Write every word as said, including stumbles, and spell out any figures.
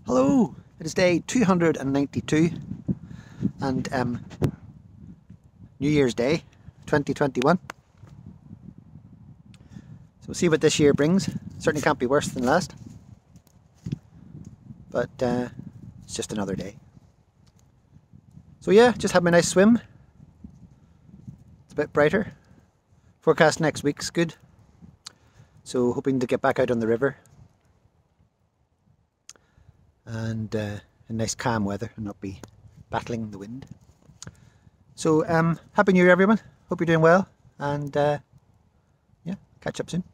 Hello, it is day two hundred ninety-two and um, New Year's Day twenty twenty-one. So we'll see what this year brings. Certainly can't be worse than last, but uh, it's just another day. So yeah, just had my nice swim. It's a bit brighter. Forecast next week's good, so hoping to get back out on the river and uh, in nice calm weather and not be battling the wind. So um, Happy New Year everyone, hope you're doing well, and uh, yeah, catch up soon.